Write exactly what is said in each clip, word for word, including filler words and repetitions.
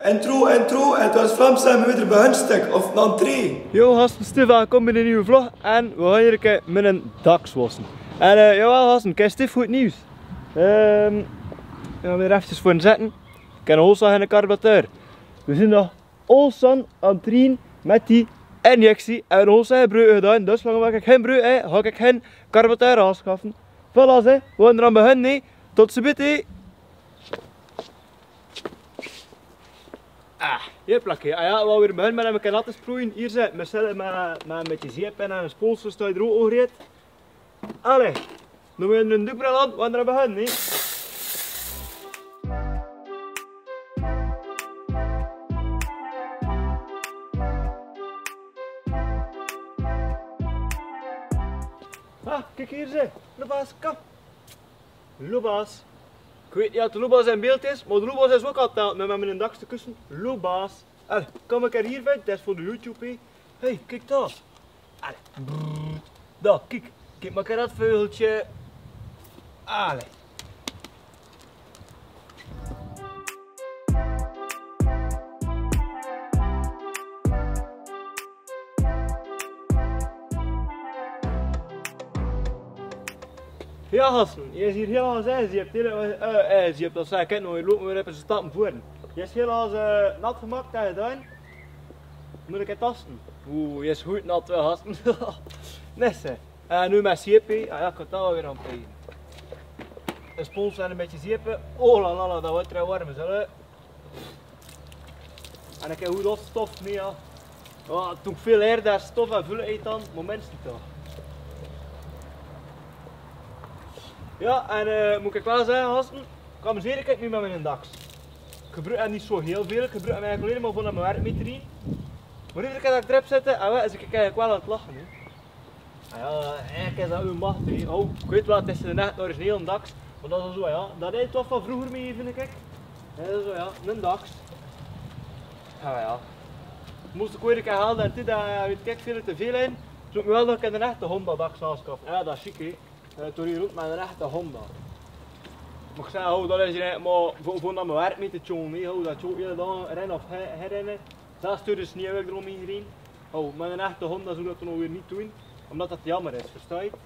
Intro, intro, en het was Vlaams zijn we weer bij hun stuk, of een entree. Yo gasten, Stef, welkom bij een nieuwe vlog en we gaan hier een keer met een dak wassen. En uh, jawel gasten, kijk Stef, goed nieuws. Um, we gaan weer even voor zetten. Ik heb een holzag en een carburateur. We zijn nog olsan aan het trainen met die injectie en een holzag gebruiken gedaan. Dus lang ik geen breuk heb, ga ik geen carburateur aanschaffen. Voilà, we gaan eraan beginnen. Tot ziens. Ah, hier plakje. Ah ja, we gaan weer beginnen met een keer laten sproeien. Hier zit met, met, met een beetje zeepen en een spoelsel staat je er ook overheid. Allee, dan moet je een doekbril aan, we gaan er beginnen. He. Ah, kijk hier ze, Lobaas, kom. Lobaas. Ik weet niet of de Lobaas in beeld is, maar de Lobaas is ook altijd met mijn dakste kussen. Lobaas. Allee, kom ik er hier uit, dat is voor de YouTube. Hé, hey, kijk daar. Allee. Brrr. Daar, kijk. Kijk maar dat veugeltje. Allee. Ja gasten, je is hier helemaal ijs, je hebt hele uh, ijs, je hebt dat zei, kijk nou, je loopt weer even stappen voor. Je is helemaal uh, nat gemaakt en gedaan. Moet ik het tasten? Oeh, je is goed nat wel gasten. Nesse. En nu met zeepje, ah, ja, ik kan het wel weer aan pijgen. Een spons en een beetje zeepen. Oh la la la, dat wordt er warm zullen. En ik heb goed op stof mee ja. Oh, toen ik veel eerder stof en vullen eet dan, moment niet toch. Ja, en uh, moet ik wel zeggen, gasten, ik amuseer ik nu met mijn daks. Ik gebruik hem niet zo heel veel, ik gebruik hem eigenlijk alleen maar voor naar mijn werk mee te doen. Maar iedere keer dat ik erop zit, en is ik eigenlijk wel aan het lachen. He. En ja, eigenlijk is dat uw macht. He. Oh, ik weet wel, het is een echt origineel een daks, maar dat is zo ja, dat is toch van vroeger mee, vind ik. Dat is zo ja, een daks. Ja ja. Moest ik weer een keer halen en dit, daar weet ik veel te veel in. Zoek me wel dat ik een echte Honda daks aanschaf. Ja, dat is chic hè. Uh, toen hier rond met een echte Honda. Maar ik zeg, oh, dat is hier maar voor, voor naar mijn werk mee te tjonen. Oh, dat je ook hele dag rennen of herrennen. Zelfs door de sneeuw heb ik er omheen gereden. Oh, met een echte Honda zou dat dan nog weer niet doen. Omdat dat jammer is, versta je?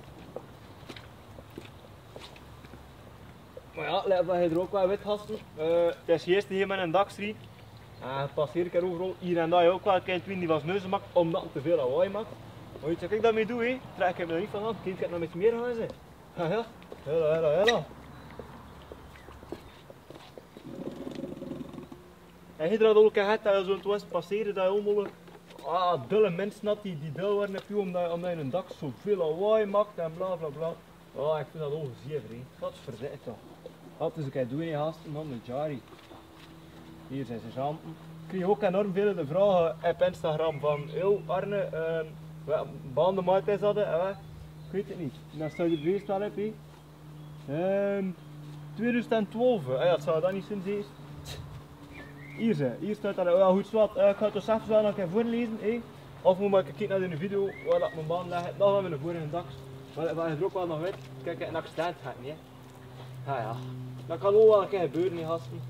Maar ja, let dat je er ook wel weet gasten. Uh, het is eerst hier met een dakstreet. En uh, passeer ik er overal hier en daar ook wel een kind die was neuzen maakt omdat het te veel lawaai maakt. Maar weet je wat ik daarmee doe? He? Trek ik me er niet van aan. Kind gaat nog een beetje meer gaan zijn. Ja, ja. Hela, hela, hela. En je dat ook gehad dat je zo'n twist passeren dat je allemaal ah, dulle mensen had die, die dul waren op je omdat, omdat je een dak zo veel lawaai maakt en bla bla bla. Oh, ik vind dat ongezever, hè. Wat verzet toch. Wat is ik het doen, gasten, man, met Jari. Hier zijn ze zanten. Ik kreeg ook enorm veel de vragen op Instagram van, yo Arne, uh, bandenmaat is dat, hè? Ik weet het niet. Dan staat je beest wel op, hè? Um, twintig twaalf, ah, ja, het zou dat niet zijn, zie Hier, ze. Hier staat dat, ja, goed zwart. Uh, ik ga het dus even wel nog even voorlezen, hè? Of moet ik kijken naar de video waar dat mijn baan ligt. Dan gaan we naar voren in de daks. Maar wat je er ook wel nog weet, kijk, een accident gaat niet, hè? Ja, ja. Dat kan ook wel een keer gebeuren, hè, gasten.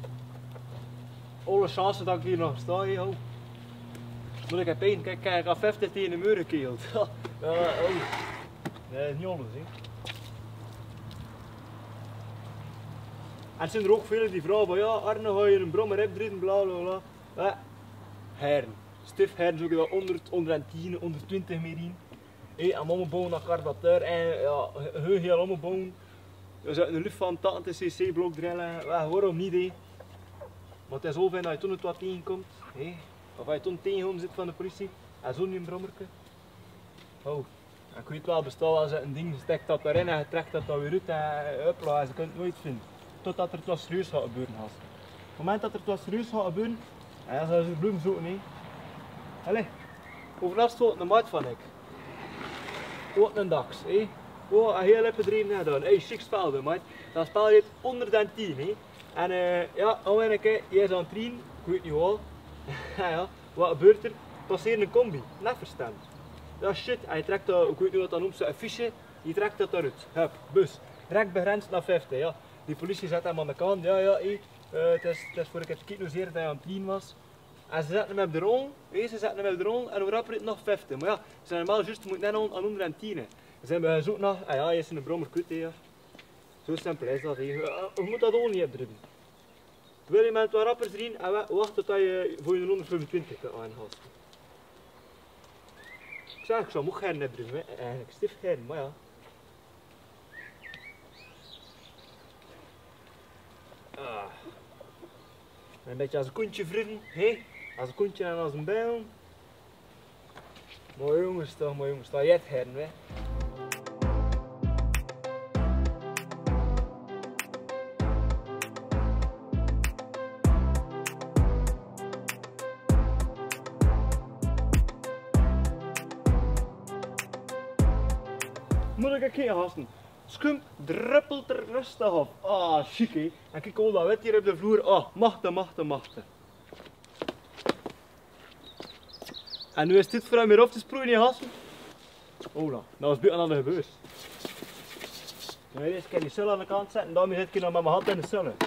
Alle chance dat ik hier nog sta, hè, oh. Moet ik heb pijn, kijk, kijk, ik heb vijftig tegen de muur gekeeld. Ja, oh. Dat is niet alles, hè. En er zijn er ook velen die vragen van ja, Arne, ga je een brommer hebben, bla bla bla. Ja, heren. Stef heren zoeken we honderd, honderdtien, honderdtwintig meer in. Hey, en ombouwen naar carburateur en ja, heel heel ombouwen. We zetten een lucht van tachtig cc blok drillen, ja, waarom niet hé. Maar het is zo fijn dat je toen het wat tegenkomt. Hey. Of als je toen tegenkomt zit van de politie en zo'n een brommerke. Oh. En ik weet wel, bestaat als je een ding steekt dat erin en je trekt dat dan weer uit en hopla, je kunt het nooit vinden. Totdat er het wat serieus gaat gebeuren. Op het moment dat er het wat serieus gaat gebeuren, dan gaan ze de bloem zoeken. He. Allee, overlast wordt een maat van ik. Ook een daks. He. Oh, een heel even bedreven gedaan. Hey, chic spel, maat. Dat spel heet honderdtien. He. En uh, ja, dan ben ik, je is aan het trainen, ik weet niet wel. Ja, wat gebeurt er? Passeert een combi, net verstand. Ja shit, en je trekt dat, ik weet niet wat dat noemt, een fiche, je trekt dat eruit. Hup, bus. Rek begrensd naar vijftig, ja. Die politie zet hem aan de kant, ja ja, hey. Uh, het, is, het is voor ik heb gekeken hoezeer dat hij aan het tien was. En ze zetten hem op de rol, hey, ze zetten hem op de rol en hoe rapper het nog vijftig. Maar ja, ze zijn normaal juist moeten net aan honderd tien. Ze zijn bij zoek naar, ah ja, je is een brommer kut, ja. Zo simpel is dat. Je moet dat ook niet hebben. Wil je met wat rappers erin en wacht tot je voor je honderdvijfentwintig kan aanhaalt. Ik zeg, ik zou ook geen hebben, eigenlijk stif geen, maar ja. Ah. Een beetje als een koentje vrienden, hé? Als een koentje en als een bijl. Mooi jongens toch, mooi jongens, dat je het heren, hè? Moet ik een keer gasten? Scum druppelt er rustig op. Ah, chic hé. En kijk al dat wit hier op de vloer. Ah, machten, machten, machten. En nu is dit voor hem weer op te sproeien, gasten. Oh, nou, dat was buiten aan de gebeurd. Nou, eerst kan je die sul aan de kant zetten en daarmee zit ik nog met mijn hand in de sullen.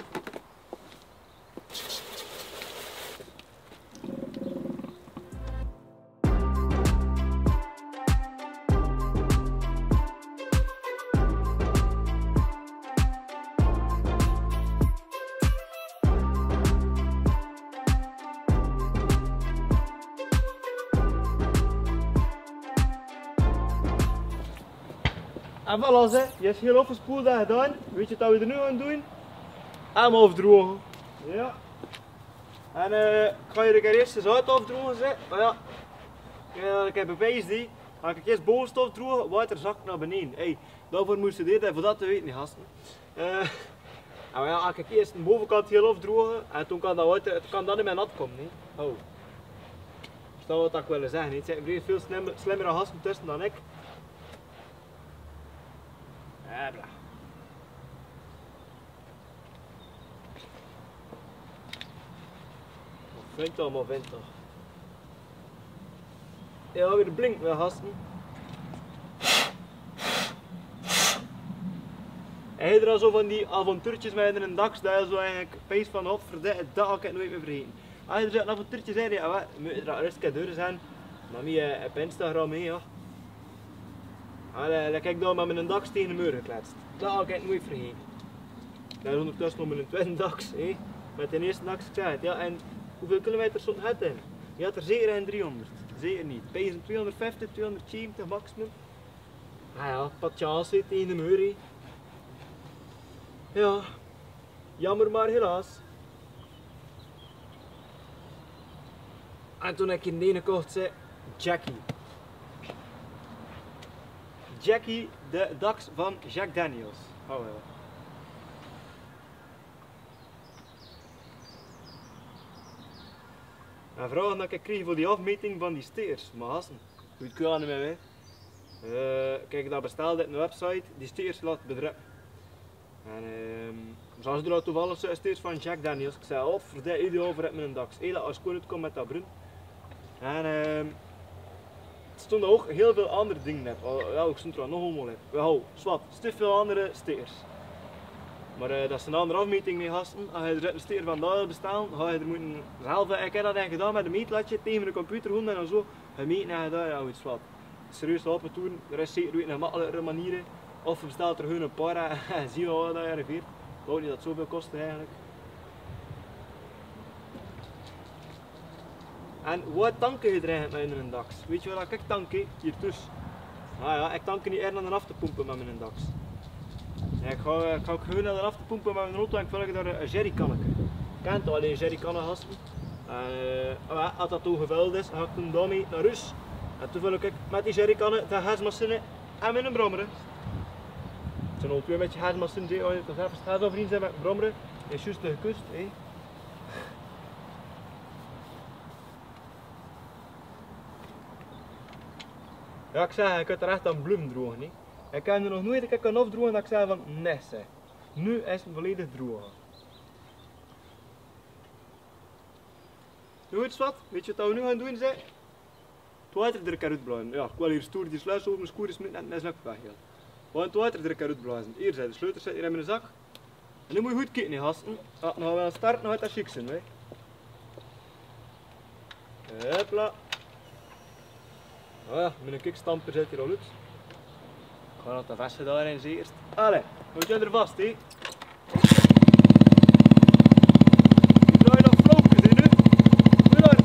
En voilà, hè. Je is heel afgespoeld en gedaan. Weet je wat we er nu aan doen? Helemaal afdrogen. Ja. En uh, ik ga je er eerst eens uit afdrogen. Hè. Maar ja, uh, ik heb bewijs die. Als ik eerst bovenste afdrogen, water zakt naar beneden. Hey, daarvoor moest je dit en voor dat te weten, gasten. Uh, en ja, als ik eerst de bovenkant heel afdrogen en toen kan dat water, het kan dan niet meer nat komen. Hè. Oh. Dat is wat ik wil zeggen. Het zijn veel slimmer, slimmere gasten tussen dan ik. Ja, bla. Wat vindt dat, maar vindt dat? Ja, weer blinkt met gasten. Hij had er al zo van die avontuurtjes met in een daks, dat je zo eigenlijk pees van hop verdikt, dat ga ik nooit meer vergeten. Als je er een avontuurtje zei, ja, wat, moet je er rustig door zijn, dan moet je op Instagram mee, ja. En dan kijk daar met mijn daks tegen de muur gekletst. Dat ga ik nooit vergeten. Dat is ondertussen nog met een tweede daks, hé. Met de eerste daks, ik zeg het, ja. En hoeveel kilometer stond het in? Je had er zeker in driehonderd. Zeker niet. Bij een tweehonderdvijftig, tweehonderdzeventig maximum. Ah ja, wat chance tegen de muur, hé. Ja, jammer maar helaas. En toen ik in de ene kocht, zei Jackie. Jackie, de daks van Jack Daniels. Oh wel. En vragen dat ik kreeg voor die afmeting van die steers, maar gasten, hoe het kan met mij. Uh, kijk, dat bestelde op een website die steers laat bedrukken. En uh, zoals er toevallig zo'n steers van Jack Daniels. Ik zei, oh, voor dit ideaal voor mijn daks. Hey, dat als ik gewoon uitkom met dat bruin. En uh, er stonden ook heel veel andere dingen op. Oh, ja, ik stond er nog allemaal op. Well, zwart, stief veel andere steers. Maar uh, dat is een andere afmeting mee, gasten. Als je er een steer van daar bestaan, ga je er moeten zelf. Ik heb dat eigenlijk gedaan met een meetlatje tegen de computer gewoon en zo. Gemeten en gedaan, ja, iets wat. Serieus lopen doen, er is zeker een makkelijkere manier. Of je bestelt er gewoon een paar en zie je wat dat je arriveert. Ik wou niet dat het zoveel kost eigenlijk. En wat tanken je er eigenlijk met een daks? Weet je wat ik tank? Hier tussen. Ah ja, ik tank niet eerder dan af te pompen met mijn daks. Ja, ik, ga, ik ga ook gewoon naar af te pompen met mijn auto en ik vul daar een jerrycannetje. Ik ken toch alleen jerrycannen gasten. En uh, als dat toen gevuld is, ga ik toen daarmee naar huis. En toen vul ik met die jerrycannen de gasmachine en met een brommer. Het zijn al twee met je gasmachine, die als je toch even staat of vriend zijn met een brommer, is juist de gekust. Hey. Ja, ik zeg, ik kan er echt aan bloemen drogen. He. Ik heb er nog nooit ik kan afdrogen dat ik zei van nee zeg. Nu is het volledig droog. Nu iets wat? Weet je wat we nu gaan doen? Zeg? Het water er kan uitblazen. Ja, ik wil hier stoer die sluis open, mijn skoer is net net weg. Ja. We gaan het water er kan uitblazen. Hier zijn de sleutels zitten hier in mijn zak. En nu moet je goed kijken, hè, gasten. Ja, dan gaan we aan starten, dan gaat dat chic zijn. Hè. Hopla. Oh ja, met een kickstamper zit hier al uit. Ik ga nog de vesten daarin zien eerst. Allee, houd je er vast, hè. Draai nog vloopjes in, hè. Doe daar.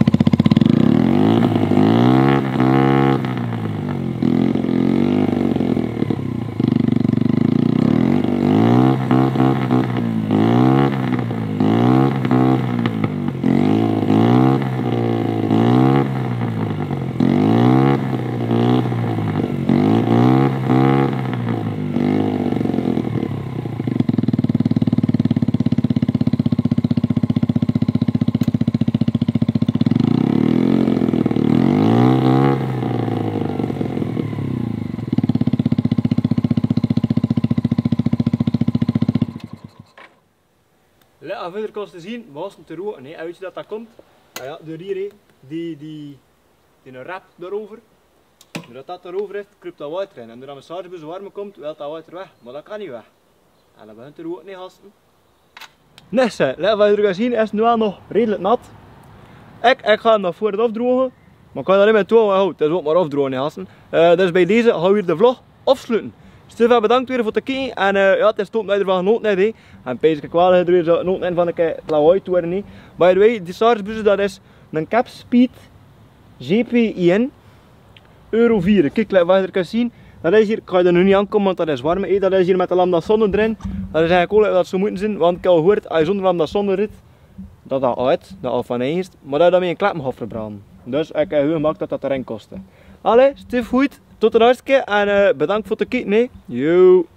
Ja, verder kost te zien, was te roken, nee. En weet je dat dat komt? Nou ja, door hier, die, die, die een rap daarover. Doordat dat erover heeft, kruipt dat water in. En doordat mijn massagebus warm komt, wil dat water weg. Maar dat kan niet weg. En dat begint te roken, nee, gasten. Nee, zeg, wat je er gaat zien, is het nu wel nog redelijk nat. Ik, ik ga hem nog voor het afdrogen. Maar ik kan dat niet met toe houden. Het is ook maar afdrogen, nee, gasten. Uh, dus bij deze gaan we hier de vlog afsluiten. Stefan, bedankt weer voor het kijken en uh, ja, het is top dat je ervan genoten hebt. He. En pees ik wel dat je er genoten hebt van een lawaai te worden. He. By the way, die Sarsbus dat is een Capspeed G P I N Euro vier. Kijk, wat je er kan zien, dat is hier, ik ga je er nu niet aankomen want dat is warm. He. Dat is hier met de lambda zonne erin. Dat is eigenlijk ook dat zo moeten zijn, want ik heb al gehoord, als je zonder lambda zonne rit, dat dat uit, dat al van eerst, maar dat je dan met een klep mag verbranden. Dus ik heb heel gemaakt dat dat erin kostte. Allee, Stef, goed. Tot de laatste keer en uh, bedankt voor het kijken. Yo.